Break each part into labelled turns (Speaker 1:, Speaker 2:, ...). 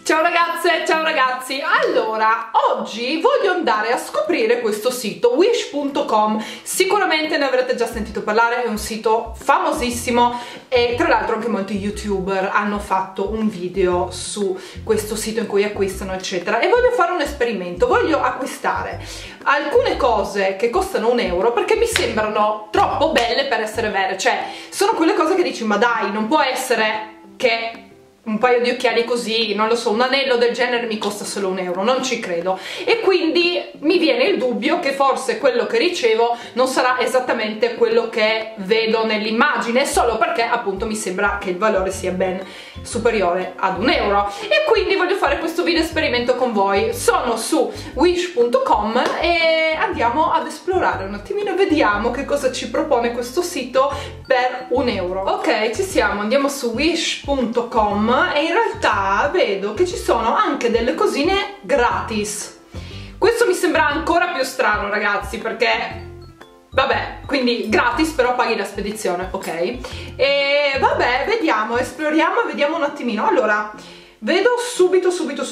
Speaker 1: Ciao ragazze, ciao ragazzi. Allora, oggi voglio andare a scoprire questo sito wish.com. Sicuramente ne avrete già sentito parlare, è un sito famosissimo e tra l'altro anche molti youtuber hanno fatto un video su questo sito in cui acquistano eccetera, e voglio fare un esperimento. Voglio acquistare alcune cose che costano €1 perché mi sembrano troppo belle per essere vere, cioè sono quelle cose che dici ma dai, non può essere che un paio di occhiali così, non lo so, un anello del genere mi costa solo €1, non ci credo. E quindi mi viene il dubbio che forse quello che ricevo non sarà esattamente quello che vedo nell'immagine, solo perché appunto mi sembra che il valore sia ben superiore ad €1. E quindi voglio fare questo video esperimento con voi. Sono su wish.com e andiamo ad esplorare un attimino, vediamo che cosa ci propone questo sito per €1. Ok, ci siamo, andiamo su wish.com e in realtà vedo che ci sono anche delle cosine gratis. Questo mi sembra ancora più strano, ragazzi, perché vabbè, quindi gratis però paghi la spedizione, ok? E vabbè, vediamo, esploriamo e vediamo un attimino. Allora, vedo subito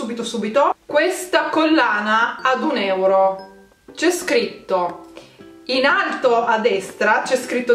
Speaker 1: questa collana ad €1. C'è scritto in alto a destra, c'è scritto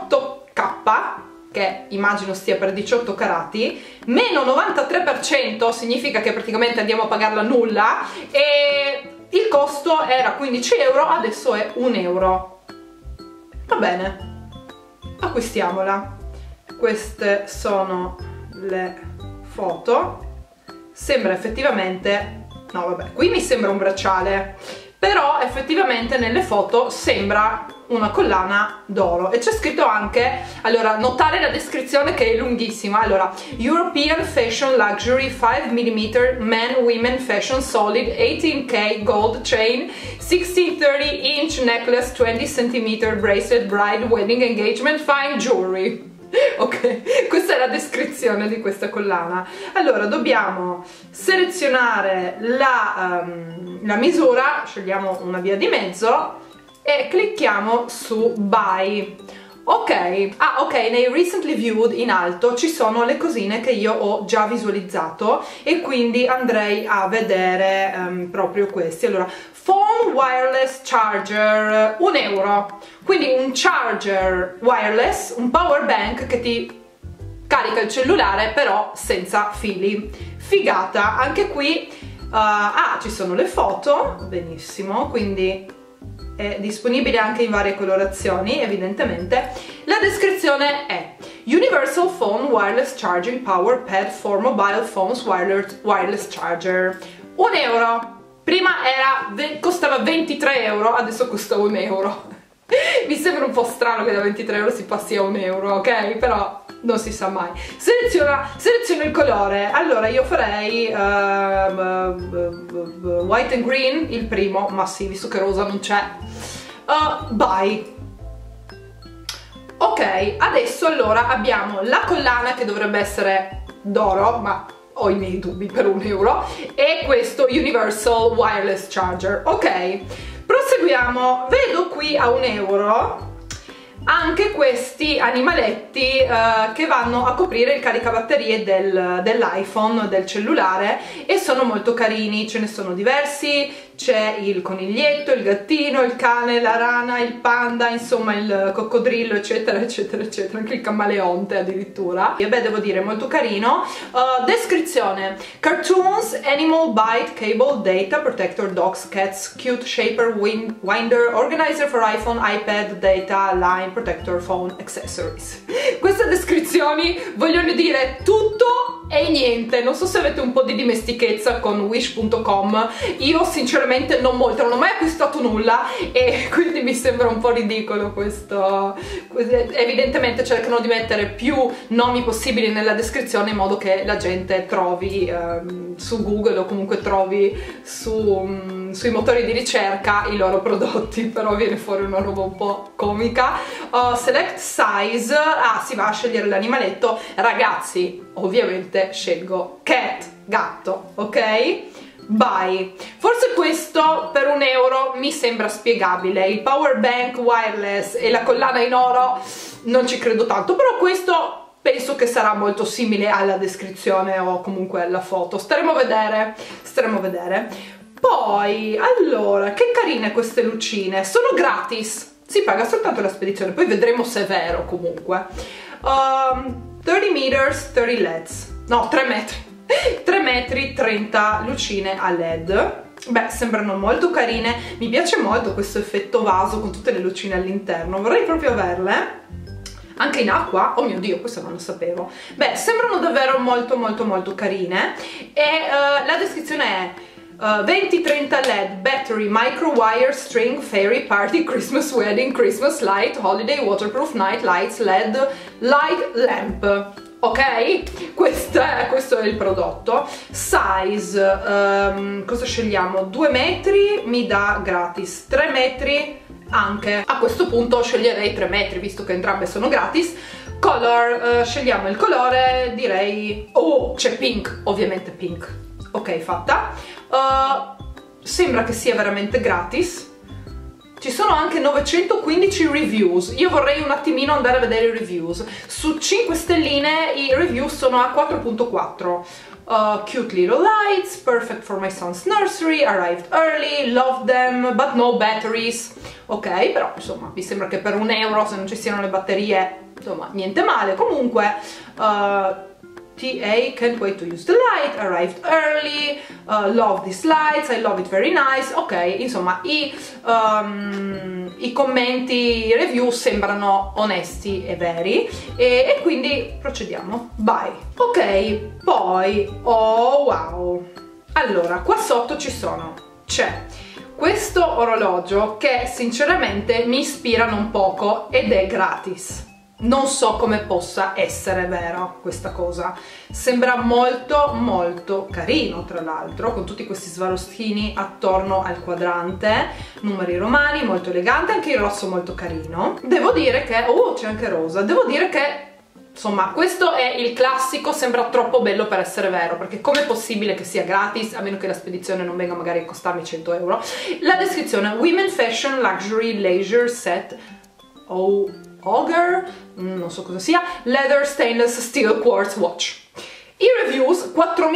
Speaker 1: 18K, che immagino stia per 18 carati, meno 93%, significa che praticamente andiamo a pagarla nulla, e il costo era €15, adesso è €1. Va bene, acquistiamola. Queste sono le foto. Sembra effettivamente, no vabbè, qui mi sembra un bracciale, però effettivamente nelle foto sembra una collana d'oro. E c'è scritto anche, allora, notare la descrizione che è lunghissima. Allora, European Fashion Luxury 5mm Men Women Fashion Solid 18K Gold Chain 1630 inch Necklace 20cm Bracelet Bride Wedding Engagement Fine Jewelry. Ok, questa è la descrizione di questa collana. Allora, dobbiamo selezionare la misura, scegliamo una via di mezzo e clicchiamo su Buy. Ok, ok, nei Recently Viewed in alto ci sono le cosine che io ho già visualizzato e quindi andrei a vedere proprio questi. Allora, Phone Wireless Charger, €1. Quindi un charger wireless, un power bank che ti carica il cellulare però senza fili. Figata, anche qui ci sono le foto, benissimo, quindi è disponibile anche in varie colorazioni evidentemente. La descrizione è Universal Phone Wireless Charging Power Pad for Mobile Phones Wireless Charger, €1. Prima costava €23, adesso costa €1. Mi sembra un po' strano che da €23 si passi a €1, ok? Però non si sa mai. Seleziono il colore. Allora io farei white and green, il primo, ma sì, visto che rosa non c'è. Buy. Ok, adesso allora abbiamo la collana che dovrebbe essere d'oro, ma ho i miei dubbi per €1, e questo Universal Wireless Charger. Ok, proseguiamo. Vedo qui a €1 anche questi animaletti che vanno a coprire il caricabatterie dell'iPhone, del cellulare, e sono molto carini, ce ne sono diversi. C'è il coniglietto, il gattino, il cane, la rana, il panda, insomma il coccodrillo, eccetera eccetera eccetera, anche il camaleonte addirittura. E beh, devo dire, molto carino. Descrizione: Cartoons, Animal Bite, Cable, Data, Protector, Dogs, Cats, Cute Shaper, Winder, Organizer for iPhone, iPad, Data, Line, Protector, Phone, Accessories. Queste descrizioni vogliono dire tutto e niente. Non so se avete un po' di dimestichezza con wish.com, io sinceramente non molto, non ho mai acquistato nulla e quindi mi sembra un po' ridicolo questo. Evidentemente cercano di mettere più nomi possibili nella descrizione in modo che la gente trovi su Google o comunque trovi sui motori di ricerca i loro prodotti, però viene fuori una roba un po' comica. Select size, si va a scegliere l'animaletto. Ragazzi, ovviamente scelgo cat, gatto, ok? Buy. Forse questo per €1 mi sembra spiegabile. Il power bank wireless e la collana in oro non ci credo tanto, però questo penso che sarà molto simile alla descrizione o comunque alla foto, staremo a vedere, staremo a vedere. Poi, allora, che carine queste lucine, sono gratis, si paga soltanto la spedizione, poi vedremo se è vero comunque. 30 meters, 30 LEDs, no, 3 metri, 3 metri, 30 lucine a LED. Beh, sembrano molto carine, mi piace molto questo effetto vaso con tutte le lucine all'interno, vorrei proprio averle. Anche in acqua? Oh mio Dio, questo non lo sapevo. Beh, sembrano davvero molto molto molto carine e la descrizione è 20-30 LED, battery, micro wire, string, fairy, party, Christmas wedding, Christmas light, holiday, waterproof, night lights, LED, light lamp. Ok? Questo è il prodotto. Size, cosa scegliamo? 2 metri mi dà gratis, 3 metri anche. A questo punto sceglierei 3 metri visto che entrambe sono gratis. Color, scegliamo il colore, direi... Oh, c'è pink, ovviamente pink. Ok, fatta. Sembra che sia veramente gratis. Ci sono anche 915 reviews, io vorrei un attimino andare a vedere i reviews. Su 5 stelline i review sono a 4.4. Cute little lights, perfect for my son's nursery, arrived early, love them, but no batteries. Ok, però insomma mi sembra che per €1, se non ci siano le batterie, insomma niente male. Comunque TA, can't wait to use the light, arrived early, love these lights, I love it very nice. Ok, insomma i commenti, i review sembrano onesti e veri e quindi procediamo. Bye. Ok, poi, oh wow, allora qua sotto c'è questo orologio che sinceramente mi ispira non poco ed è gratis. Non so come possa essere vera questa cosa, sembra molto molto carino, tra l'altro, con tutti questi svarostini attorno al quadrante, numeri romani, molto elegante, anche il rosso molto carino. Devo dire che, oh, c'è anche rosa, devo dire che insomma questo è il classico, sembra troppo bello per essere vero, perché com'è possibile che sia gratis, a meno che la spedizione non venga magari a costarmi 100 euro. La descrizione: Women Fashion Luxury Leisure Set Ogre, non so cosa sia, Leather Stainless Steel Quartz Watch. I reviews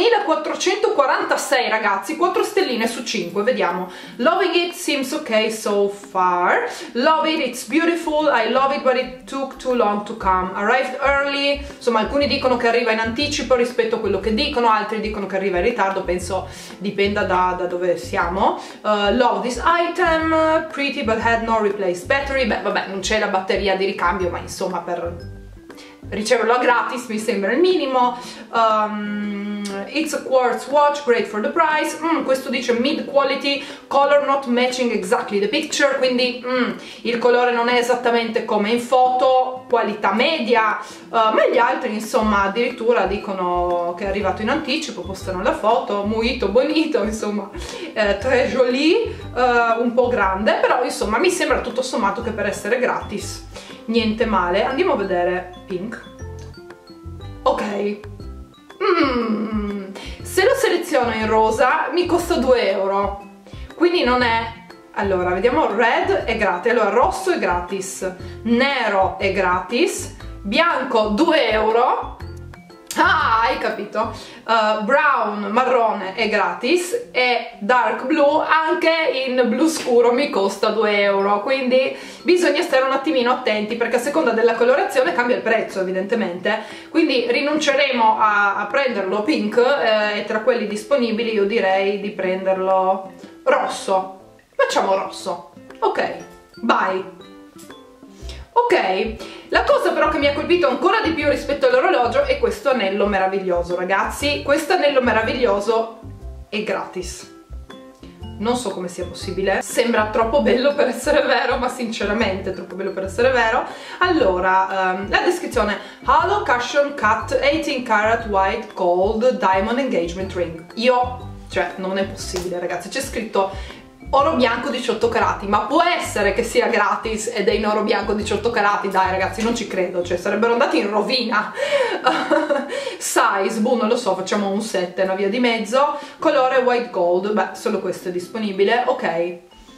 Speaker 1: 4446 ragazzi, 4 stelline su 5, vediamo. Loving it, seems okay so far. Love it, it's beautiful, I love it but it took too long to come. Arrived early, insomma alcuni dicono che arriva in anticipo rispetto a quello che dicono, altri dicono che arriva in ritardo, penso dipenda da dove siamo. Love this item, pretty but had no replaced battery. Beh vabbè, non c'è la batteria di ricambio, ma insomma per riceverlo a gratis mi sembra il minimo. It's a quartz watch, great for the price. Questo dice mid quality, color not matching exactly the picture, quindi il colore non è esattamente come in foto, qualità media, ma gli altri insomma addirittura dicono che è arrivato in anticipo, postano la foto, muito bonito, insomma très joli, un po' grande, però insomma mi sembra tutto sommato che per essere gratis niente male. Andiamo a vedere pink. Ok, se lo seleziono in rosa mi costa 2 euro, quindi non è... Allora vediamo, red è gratis, allora rosso è gratis, nero è gratis, bianco 2 euro. Ah, hai capito? Brown, marrone è gratis e dark blue anche in blu scuro mi costa 2 euro, quindi bisogna stare un attimino attenti perché a seconda della colorazione cambia il prezzo evidentemente, quindi rinunceremo a prenderlo pink e tra quelli disponibili io direi di prenderlo rosso. Facciamo rosso. Ok, bye. Ok, la cosa però che mi ha colpito ancora di più rispetto all'orologio è questo anello meraviglioso, ragazzi. Questo anello meraviglioso è gratis. Non so come sia possibile, sembra troppo bello per essere vero, ma sinceramente è troppo bello per essere vero. Allora, la descrizione: Halo Cushion Cut 18 Karat White Gold Diamond Engagement Ring. Cioè, non è possibile, ragazzi, c'è scritto oro bianco 18 carati, ma può essere che sia gratis ed è in oro bianco 18 carati? Dai ragazzi, non ci credo, cioè sarebbero andati in rovina. Size, boh, non lo so, facciamo un 7, una via di mezzo. Colore white gold, beh, solo questo è disponibile. Ok,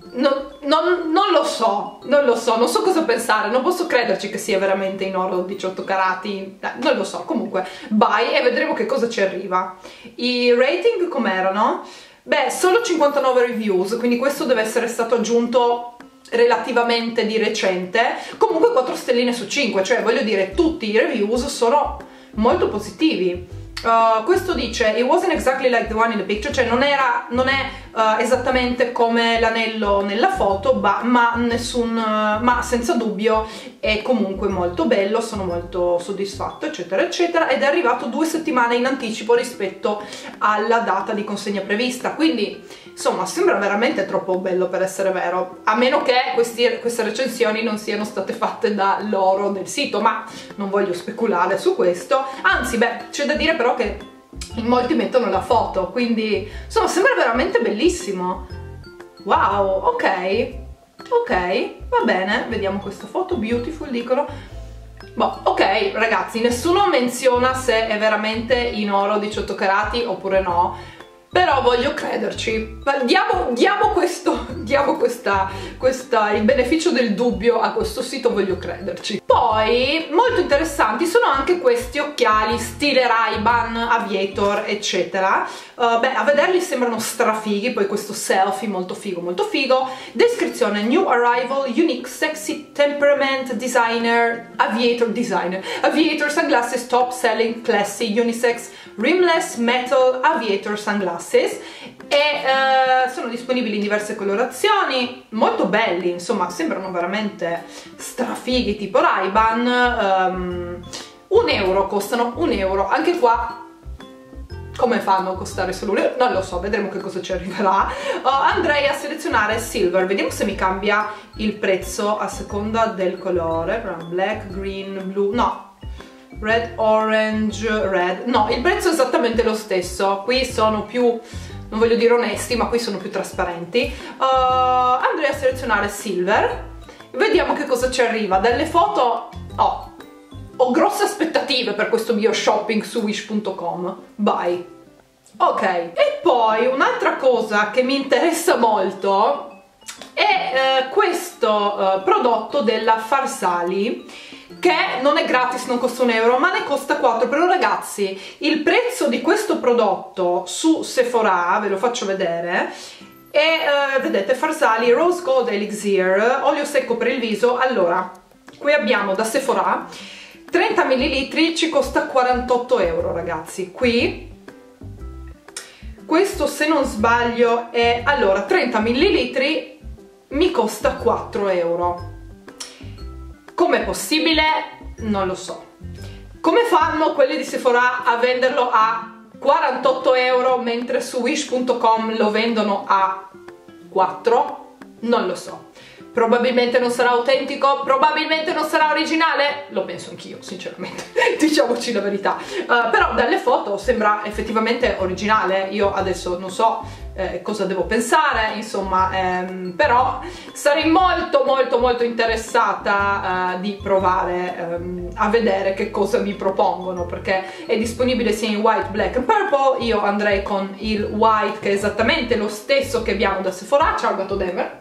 Speaker 1: non lo so, non so cosa pensare, non posso crederci che sia veramente in oro 18 carati, non lo so. Comunque buy e vedremo che cosa ci arriva. I rating com'erano? Beh, solo 59 reviews, quindi questo deve essere stato aggiunto relativamente di recente. Comunque 4 stelline su 5, cioè voglio dire, tutti i reviews sono molto positivi. Questo dice it wasn't exactly like the one in the picture, cioè non è esattamente come l'anello nella foto, ma senza dubbio è comunque molto bello, sono molto soddisfatto, eccetera eccetera, ed è arrivato 2 settimane in anticipo rispetto alla data di consegna prevista, quindi insomma sembra veramente troppo bello per essere vero, a meno che queste recensioni non siano state fatte da loro del sito, ma non voglio speculare su questo. Anzi, beh, c'è da dire però che in molti mettono la foto, quindi insomma sembra veramente bellissimo. Wow, ok, va bene, vediamo questa foto, beautiful dicono. Boh, ok ragazzi, nessuno menziona se è veramente in oro 18 carati oppure no, però voglio crederci. Diamo il beneficio del dubbio a questo sito, voglio crederci. Poi molto interessanti sono anche questi occhiali stile Ray-Ban, Aviator eccetera. Beh, a vederli sembrano strafighi, poi questo selfie molto figo, molto figo. Descrizione: new arrival, unique, sexy, temperament, designer, aviator sunglasses, top selling, classy, unisex, rimless metal aviator sunglasses, e sono disponibili in diverse colorazioni, molto belli, insomma sembrano veramente strafighi, tipo Ray-Ban. 1 euro costano, 1 euro, anche qua come fanno a costare solo 1 euro? Non lo so, vedremo che cosa ci arriverà. Andrei a selezionare silver, vediamo se mi cambia il prezzo a seconda del colore. Black, green, blu, no, red, orange, red, no, il prezzo è esattamente lo stesso. Qui sono più, non voglio dire onesti, ma qui sono più trasparenti. Andrei a selezionare silver, vediamo che cosa ci arriva. Dalle foto ho grosse aspettative per questo mio shopping su wish.com. Bye. Ok, e poi un'altra cosa che mi interessa molto è questo prodotto della Farsali, che non è gratis, non costa 1 euro, ma ne costa 4. Però ragazzi, il prezzo di questo prodotto su Sephora, ve lo faccio vedere, e vedete, Farsali Rose Gold Elixir, olio secco per il viso. Allora, qui abbiamo da Sephora 30 ml, ci costa 48 euro ragazzi. Qui questo, se non sbaglio, è, allora, 30 ml mi costa 4 euro. Com'è possibile? Non lo so. Come fanno quelli di Sephora a venderlo a 48 euro mentre su wish.com lo vendono a 4? Non lo so. Probabilmente non sarà autentico, probabilmente non sarà originale, lo penso anch'io sinceramente, diciamoci la verità. Però dalle foto sembra effettivamente originale. Io adesso non so cosa devo pensare, insomma, però sarei molto interessata di provare a vedere che cosa mi propongono, perché è disponibile sia in white, black e purple. Io andrei con il white, che è esattamente lo stesso che abbiamo da Sephora. Ciao gatto Denver.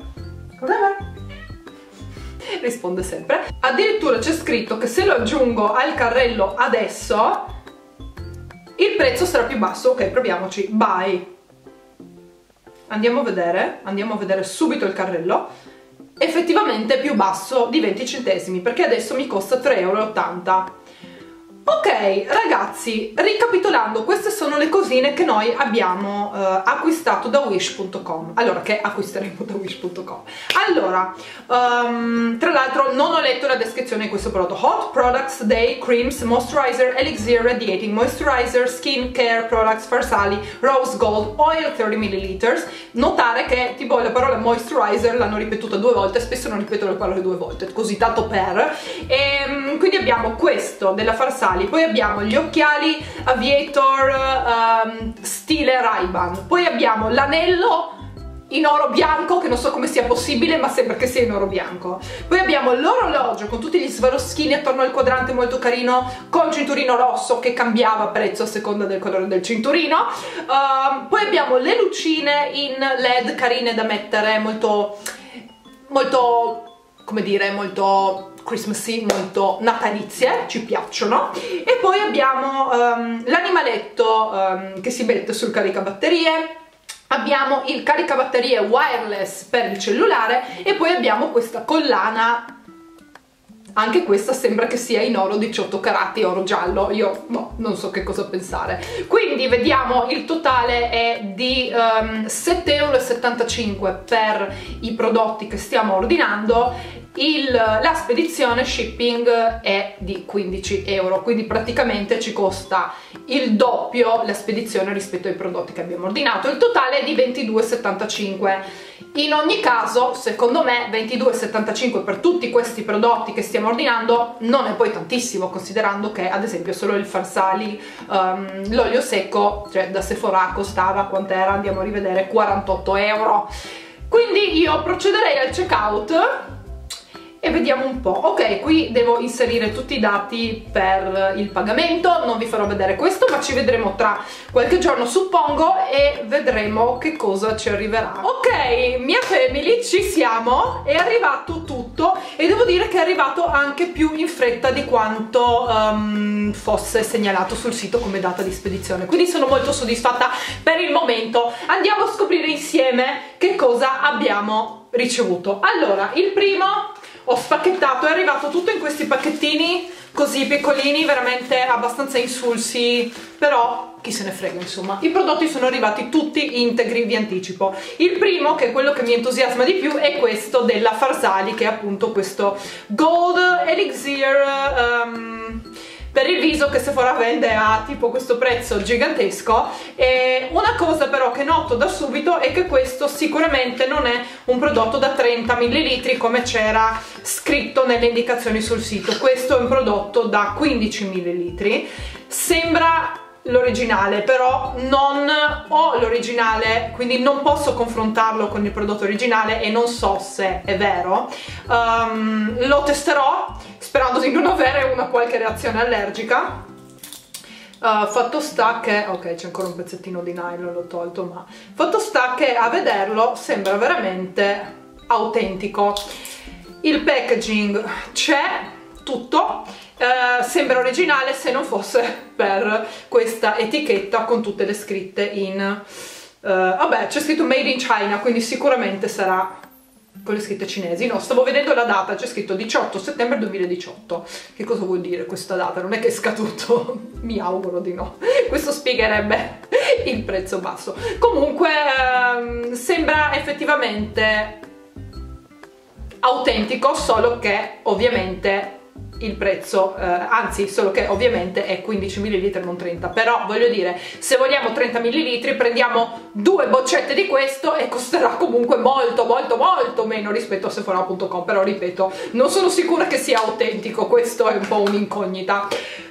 Speaker 1: Risponde sempre. Addirittura c'è scritto che se lo aggiungo al carrello adesso il prezzo sarà più basso. Ok, proviamoci. Buy. Andiamo a vedere subito il carrello. Effettivamente è più basso di 20 centesimi, perché adesso mi costa 3,80 euro. Ok ragazzi, ricapitolando, queste sono le cosine che noi abbiamo acquistato da wish.com, allora, che acquisteremo da wish.com. Allora, tra l'altro non ho letto la descrizione di questo prodotto. Hot Products Day Creams Moisturizer Elixir Radiating Moisturizer Skin Care Products Farsali Rose Gold Oil 30 ml. Notare che tipo la parola moisturizer l'hanno ripetuta 2 volte, spesso non ripetono le parole 2 volte, così tanto per. E quindi abbiamo questo della Farsali. Poi abbiamo gli occhiali Aviator stile Ray-Ban, poi abbiamo l'anello in oro bianco, che non so come sia possibile, ma sembra che sia in oro bianco. Poi abbiamo l'orologio con tutti gli svaroschini attorno al quadrante, molto carino, con cinturino rosso che cambiava prezzo a seconda del colore del cinturino. Poi abbiamo le lucine in LED carine da mettere, molto come dire, molto Christmassy, molto natalizie, ci piacciono. E poi abbiamo l'animaletto che si mette sul caricabatterie. Abbiamo il caricabatterie wireless per il cellulare e poi abbiamo questa collana, anche questa sembra che sia in oro 18 carati, oro giallo, io non so che cosa pensare. Quindi vediamo, il totale è di 7,75 € per i prodotti che stiamo ordinando. La spedizione shipping è di 15 €, quindi praticamente ci costa il doppio la spedizione rispetto ai prodotti che abbiamo ordinato. Il totale è di 22,75 €. In ogni caso, secondo me 22,75 € per tutti questi prodotti che stiamo ordinando non è poi tantissimo, considerando che ad esempio solo il Farsali, l'olio secco, cioè da Sephora, costava, quant'era? Andiamo a rivedere, 48 €. Quindi io procederei al checkout e vediamo un po'. Ok, qui devo inserire tutti i dati per il pagamento, non vi farò vedere questo, ma ci vedremo tra qualche giorno suppongo e vedremo che cosa ci arriverà. Ok, mia family, ci siamo, è arrivato tutto e devo dire che è arrivato anche più in fretta di quanto fosse segnalato sul sito come data di spedizione, quindi sono molto soddisfatta per il momento. Andiamo a scoprire insieme che cosa abbiamo ricevuto. Allora, il primo ho spacchettato, è arrivato tutto in questi pacchettini così piccolini, veramente abbastanza insulsi, però chi se ne frega, insomma. I prodotti sono arrivati tutti integri, vi anticipo. Il primo, che è quello che mi entusiasma di più, è questo della Farsali, che è appunto questo Gold Elixir per il viso, che Sephora vende a tipo questo prezzo gigantesco. E una cosa però che noto da subito è che questo sicuramente non è un prodotto da 30 ml come c'era scritto nelle indicazioni sul sito. Questo è un prodotto da 15 ml. Sembra l'originale, però non ho l'originale, quindi non posso confrontarlo con il prodotto originale e non so se è vero. Lo testerò sperando di non avere una qualche reazione allergica. Fatto sta che, ok, c'è ancora un pezzettino di nylon, l'ho tolto, ma fatto sta che a vederlo sembra veramente autentico. Il packaging c'è tutto, sembra originale se non fosse per questa etichetta con tutte le scritte in vabbè, c'è scritto Made in China, quindi sicuramente sarà con le scritte cinesi. No, stavo vedendo la data, c'è scritto 18 settembre 2018. Che cosa vuol dire questa data? Non è che è scaduto? Mi auguro di no. Questo spiegherebbe il prezzo basso. Comunque sembra effettivamente autentico, solo che ovviamente il prezzo, anzi solo che ovviamente è 15 ml non 30, però voglio dire, se vogliamo 30 ml prendiamo 2 boccette di questo e costerà comunque molto molto molto meno rispetto a Sephora.com, però ripeto, non sono sicura che sia autentico, questo è un po' un'incognita.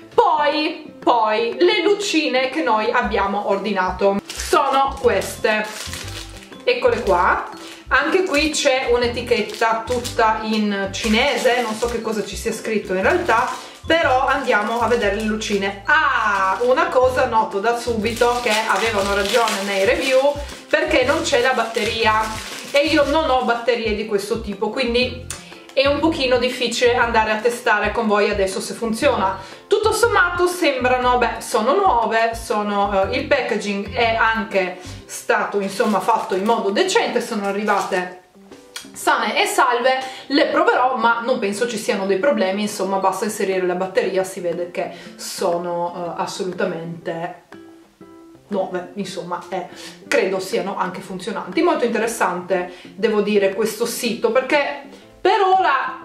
Speaker 1: Poi le lucine che noi abbiamo ordinato sono queste, eccole qua. Anche qui c'è un'etichetta tutta in cinese, non so che cosa ci sia scritto in realtà, però andiamo a vedere le lucine. Ah, una cosa noto da subito, che avevano ragione nei review, perché non c'è la batteria e io non ho batterie di questo tipo, quindi è un pochino difficile andare a testare con voi adesso se funziona. Tutto sommato sembrano, beh, sono nuove, il packaging è anche stato insomma fatto in modo decente, sono arrivate sane e salve, le proverò ma non penso ci siano dei problemi, insomma basta inserire la batteria, si vede che sono assolutamente nuove, insomma, credo siano anche funzionanti. Molto interessante, devo dire, questo sito, perché per ora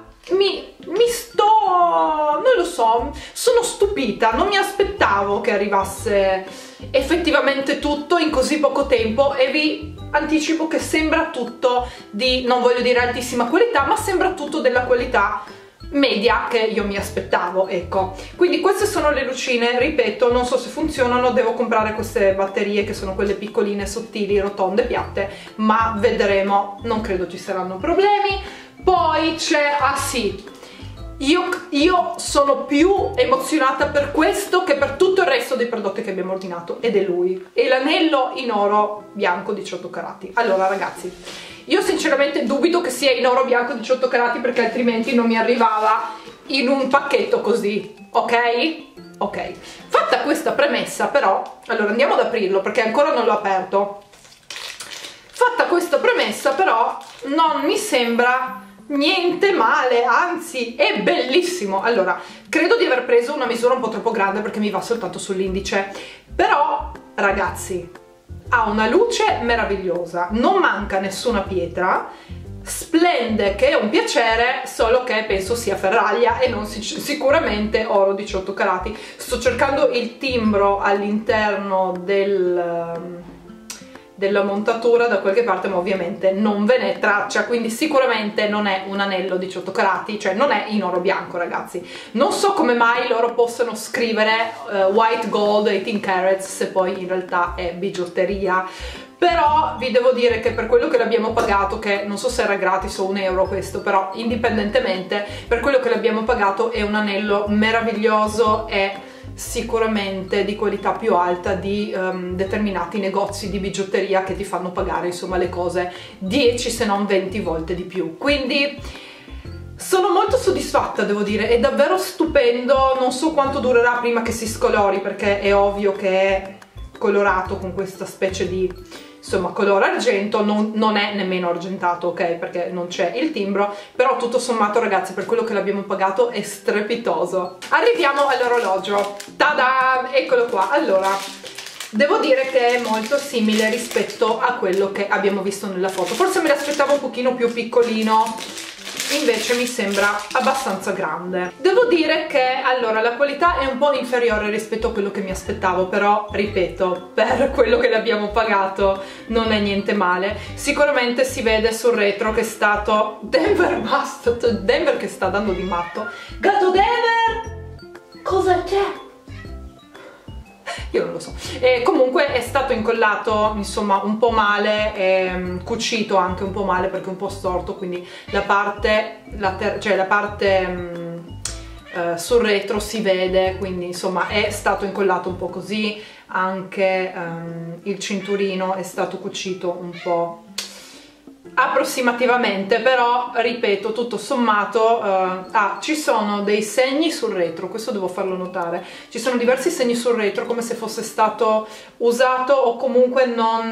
Speaker 1: non lo so, sono stupita, non mi aspettavo che arrivasse effettivamente tutto in così poco tempo e vi anticipo che sembra tutto di, non voglio dire altissima qualità, ma sembra tutto della qualità media che io mi aspettavo, ecco. Quindi queste sono le lucine, ripeto, non so se funzionano, devo comprare queste batterie che sono quelle piccoline, sottili, rotonde, piatte, ma vedremo, non credo ci saranno problemi. Poi c'è, ah sì, io sono più emozionata per questo che per tutto il resto dei prodotti che abbiamo ordinato, ed è lui, è l'anello in oro bianco 18 carati. Allora ragazzi, io sinceramente dubito che sia in oro bianco 18 carati, perché altrimenti non mi arrivava in un pacchetto così, ok? Ok, fatta questa premessa però, allora andiamo ad aprirlo perché ancora non l'ho aperto. Fatta questa premessa però non mi sembra niente male, anzi è bellissimo. Allora, credo di aver preso una misura un po' troppo grande perché mi va soltanto sull'indice, però ragazzi ha una luce meravigliosa, non manca nessuna pietra, splende, che è un piacere, solo che penso sia ferraglia e non sicuramente oro 18 carati. Sto cercando il timbro all'interno della montatura da qualche parte, ma ovviamente non ve n'è traccia, quindi sicuramente non è un anello 18 carati, cioè non è in oro bianco ragazzi. Non so come mai loro possano scrivere white gold 18 carats se poi in realtà è bigiotteria, però vi devo dire che per quello che l'abbiamo pagato, che non so se era gratis o €1 questo, però indipendentemente, per quello che l'abbiamo pagato è un anello meraviglioso e sicuramente di qualità più alta di determinati negozi di bigiotteria che ti fanno pagare insomma le cose 10 se non 20 volte di più. Quindi sono molto soddisfatta, devo dire, è davvero stupendo. Non so quanto durerà prima che si scolori, perché è ovvio che è colorato con questa specie di insomma colore argento, non è nemmeno argentato, ok, perché non c'è il timbro, però tutto sommato ragazzi per quello che l'abbiamo pagato è strepitoso. Arriviamo all'orologio, tada, eccolo qua. Allora, devo dire che è molto simile rispetto a quello che abbiamo visto nella foto, forse me l'aspettavo un pochino più piccolino, invece mi sembra abbastanza grande. Devo dire che allora la qualità è un po' inferiore rispetto a quello che mi aspettavo, però ripeto, per quello che l'abbiamo pagato non è niente male. Sicuramente si vede sul retro che è stato Denver che sta dando di matto. Gatto Denver, cosa c'è? Io non lo so. E comunque è stato incollato insomma un po' male, cucito anche un po' male perché è un po' storto, quindi la parte sul retro si vede, quindi insomma è stato incollato un po' così. Anche il cinturino è stato cucito un po' approssimativamente, però ripeto, tutto sommato ci sono dei segni sul retro, questo devo farlo notare, ci sono diversi segni sul retro come se fosse stato usato o comunque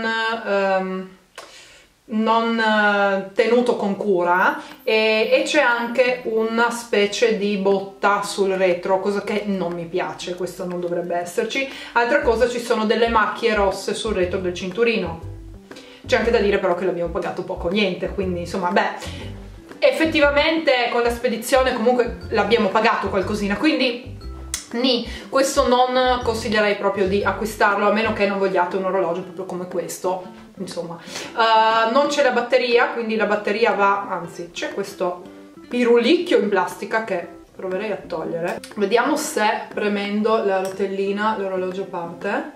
Speaker 1: non tenuto con cura, e c'è anche una specie di botta sul retro, cosa che non mi piace, questo non dovrebbe esserci. Altra cosa, ci sono delle macchie rosse sul retro del cinturino. C'è anche da dire però che l'abbiamo pagato poco o niente, quindi insomma beh, effettivamente con la spedizione comunque l'abbiamo pagato qualcosina, quindi questo non consiglierei proprio di acquistarlo, a meno che non vogliate un orologio proprio come questo, insomma. Non c'è la batteria, quindi la batteria va, anzi c'è questo pirulicchio in plastica che proverei a togliere. Vediamo se premendo la rotellina l'orologio parte.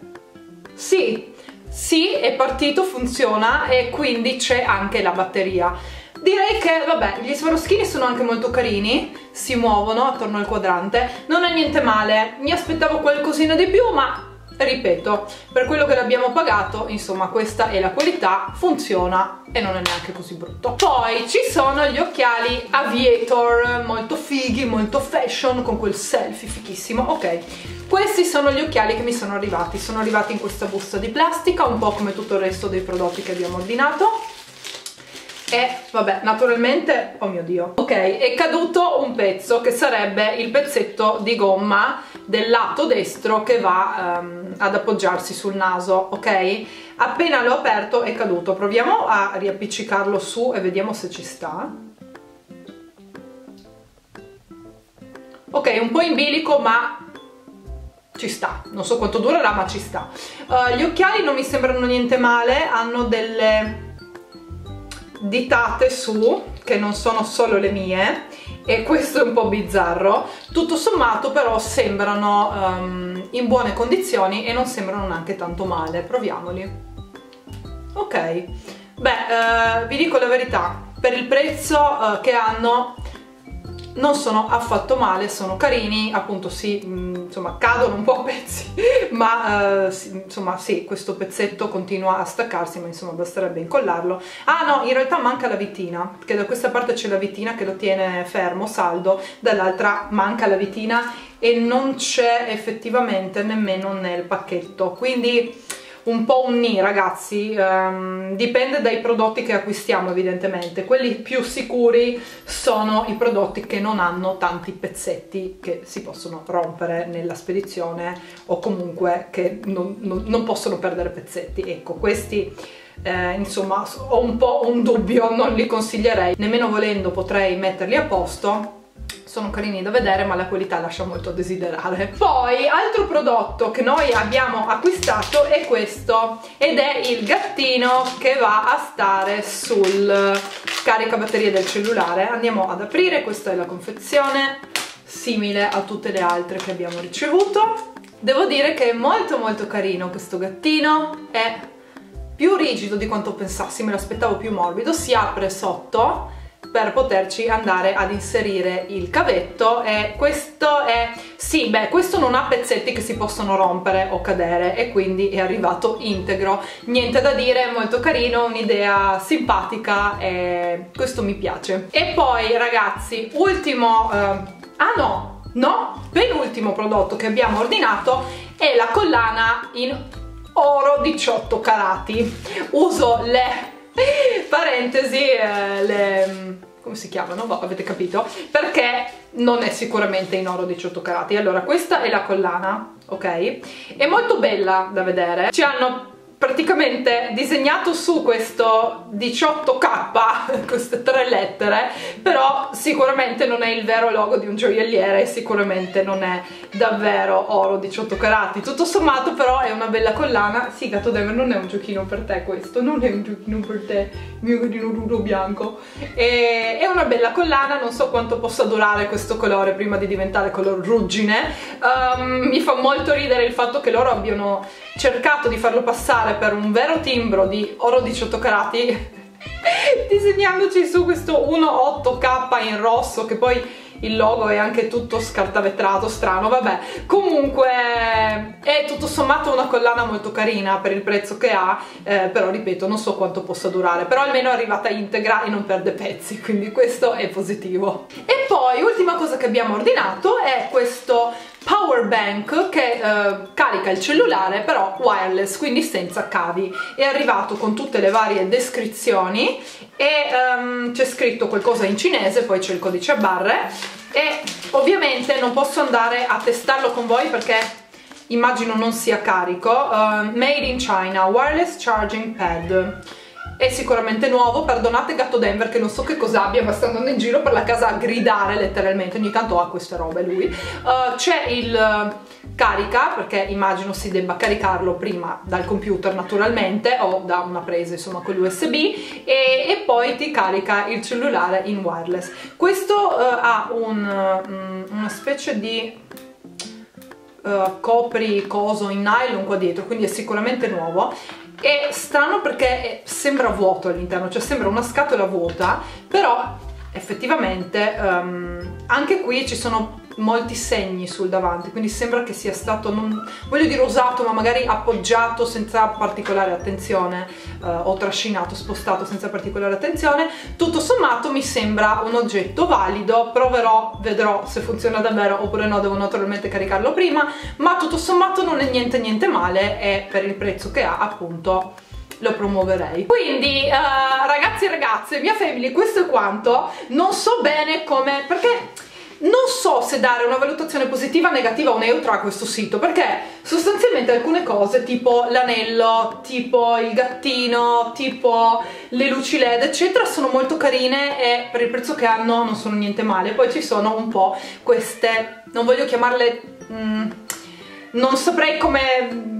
Speaker 1: Sì, è partito, funziona, e quindi c'è anche la batteria. Direi che, vabbè, gli swarovskini sono anche molto carini, si muovono attorno al quadrante, non è niente male. Mi aspettavo qualcosina di più, ma ripeto, per quello che l'abbiamo pagato, insomma, questa è la qualità, funziona e non è neanche così brutto. Poi ci sono gli occhiali Aviator, molto fighi, molto fashion, con quel selfie fighissimo. Ok, questi sono gli occhiali che mi sono arrivati in questa busta di plastica, un po' come tutto il resto dei prodotti che abbiamo ordinato. E vabbè, naturalmente, oh mio Dio, ok, è caduto un pezzo che sarebbe il pezzetto di gomma del lato destro che va ad appoggiarsi sul naso, ok? Appena l'ho aperto è caduto. Proviamo a riappiccicarlo su e vediamo se ci sta. Ok, un po' in bilico, ma ci sta, non so quanto durerà, ma ci sta. Gli occhiali non mi sembrano niente male, hanno delle ditate su che non sono solo le mie, e questo è un po' bizzarro. Tutto sommato però sembrano in buone condizioni e non sembrano neanche tanto male. Proviamoli. Ok, beh, vi dico la verità, per il prezzo che hanno non sono affatto male, sono carini, appunto sì, insomma cadono un po' a pezzi, ma insomma sì, questo pezzetto continua a staccarsi, ma insomma basterebbe incollarlo. Ah no, in realtà manca la vitina, perché da questa parte c'è la vitina che lo tiene fermo, saldo, dall'altra manca la vitina e non c'è effettivamente nemmeno nel pacchetto, quindi un po' un nì, ragazzi. Dipende dai prodotti che acquistiamo evidentemente. Quelli più sicuri sono i prodotti che non hanno tanti pezzetti che si possono rompere nella spedizione o comunque che non possono perdere pezzetti. Ecco, questi insomma ho un po' un dubbio, non li consiglierei, nemmeno volendo potrei metterli a posto. Sono carini da vedere ma la qualità lascia molto a desiderare. Poi altro prodotto che noi abbiamo acquistato è questo, ed è il gattino che va a stare sul caricabatterie del cellulare. Andiamo ad aprire, questa è la confezione, simile a tutte le altre che abbiamo ricevuto. Devo dire che è molto molto carino questo gattino, è più rigido di quanto pensassi, me l'aspettavo più morbido, si apre sotto per poterci andare ad inserire il cavetto e questo è, sì, beh, questo non ha pezzetti che si possono rompere o cadere e quindi è arrivato integro, niente da dire, molto carino, un'idea simpatica e questo mi piace. E poi ragazzi, ultimo, penultimo prodotto che abbiamo ordinato è la collana in oro 18 carati. Uso le parentesi, come si chiamano? Boh, avete capito, perché non è sicuramente in oro 18 carati. Allora, questa è la collana, ok? È molto bella da vedere, ci hanno praticamente disegnato su questo 18K, queste 3 lettere, però sicuramente non è il vero logo di un gioielliere e sicuramente non è davvero oro 18 carati. Tutto sommato però è una bella collana. Sì, Gatto Denver, non è un giochino per te questo, non è un giochino per te, mio gattino duro bianco. È una bella collana, non so quanto possa durare questo colore prima di diventare color ruggine. Mi fa molto ridere il fatto che loro abbiano cercato di farlo passare per un vero timbro di oro 18 carati disegnandoci su questo 1.8K in rosso, che poi il logo è anche tutto scartavetrato, strano, vabbè. Comunque è tutto sommato una collana molto carina per il prezzo che ha, però ripeto, non so quanto possa durare, però almeno è arrivata integra e non perde pezzi, quindi questo è positivo. E poi ultima cosa che abbiamo ordinato è questo power bank che carica il cellulare però wireless, quindi senza cavi. È arrivato con tutte le varie descrizioni e c'è scritto qualcosa in cinese, poi c'è il codice a barre e ovviamente non posso andare a testarlo con voi perché immagino non sia carico. Made in China, wireless charging pad. È sicuramente nuovo, perdonate Gatto Denver che non so che cosa abbia, ma sta andando in giro per la casa a gridare letteralmente, ogni tanto ha queste robe lui. C'è il carica, perché immagino si debba caricarlo prima dal computer naturalmente o da una presa insomma con l'USB e poi ti carica il cellulare in wireless. Questo ha una specie di copri coso in nylon qua dietro, quindi è sicuramente nuovo. È strano perché sembra vuoto all'interno, cioè sembra una scatola vuota, però effettivamente anche qui ci sono molti segni sul davanti, quindi sembra che sia stato, non voglio dire usato, ma magari appoggiato senza particolare attenzione o trascinato, spostato senza particolare attenzione. Tutto sommato mi sembra un oggetto valido, proverò, vedrò se funziona davvero oppure no, devo naturalmente caricarlo prima, ma tutto sommato non è niente male e per il prezzo che ha appunto lo promuoverei. Quindi ragazzi e ragazze, mia family, questo è quanto. Non so bene come, perché non so se dare una valutazione positiva, negativa o neutra a questo sito, perché sostanzialmente alcune cose tipo l'anello, tipo il gattino, tipo le luci LED eccetera sono molto carine e per il prezzo che hanno non sono niente male. Poi ci sono un po' queste, non voglio chiamarle non saprei come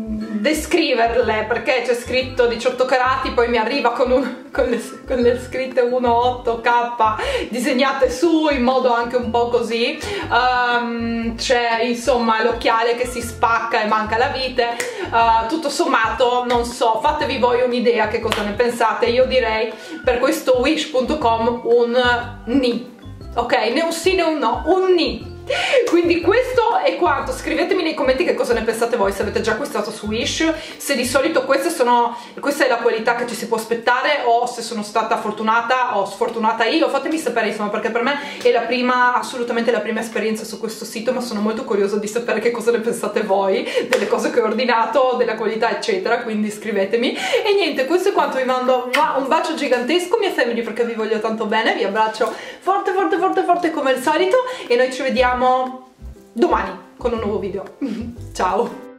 Speaker 1: descriverle, perché c'è scritto 18 carati, poi mi arriva con le scritte 1.8K disegnate su in modo anche un po' così. C'è insomma l'occhiale che si spacca e manca la vite. Tutto sommato non so, fatevi voi un'idea che cosa ne pensate. Io direi per questo wish.com un ni, ok? Né un sì né un no, un ni. Quindi questo è quanto. Scrivetemi nei commenti che cosa ne pensate voi, se avete già acquistato su Wish, se di solito questa è la qualità che ci si può aspettare, o se sono stata fortunata o sfortunata io. Fatemi sapere insomma, perché per me è la prima, assolutamente la prima esperienza su questo sito, ma sono molto curiosa di sapere che cosa ne pensate voi delle cose che ho ordinato, della qualità eccetera, quindi scrivetemi. E niente, questo è quanto, vi mando un bacio gigantesco, mia family, perché vi voglio tanto bene, vi abbraccio forte forte forte forte come al solito, e noi ci vediamo domani con un nuovo video. Ciao!